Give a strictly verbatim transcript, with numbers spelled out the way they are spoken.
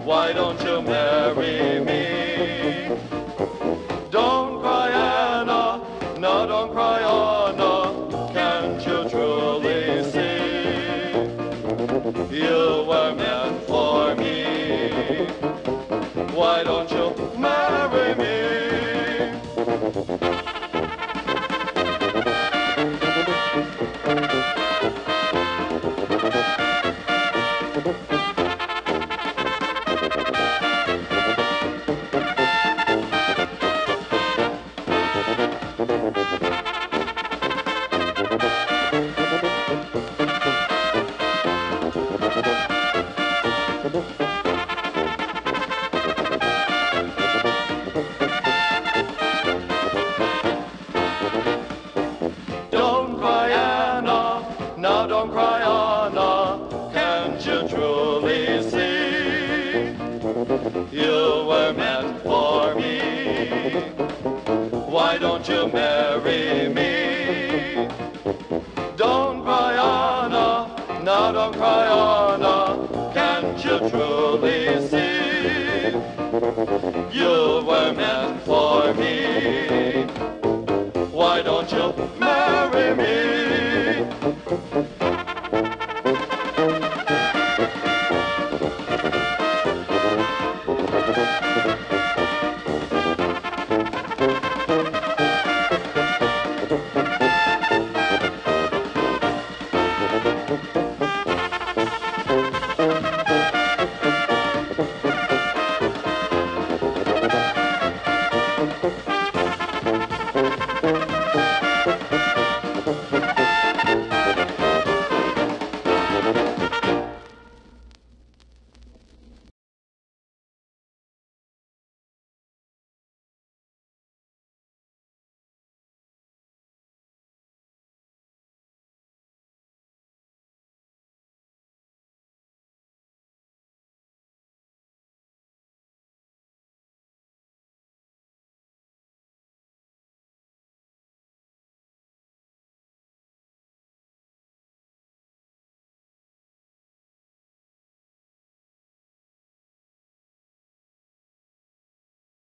Why don't you marry me? Don't cry, Anna, no, don't cry, Anna, can't you truly see? You were meant for me. Why don't you marry me? Don't cry, Anna, now don't cry, Anna, can't you truly see? You were meant for me. Why don't you marry me? Don't cry, Anna, now don't cry, Anna, can't you truly see?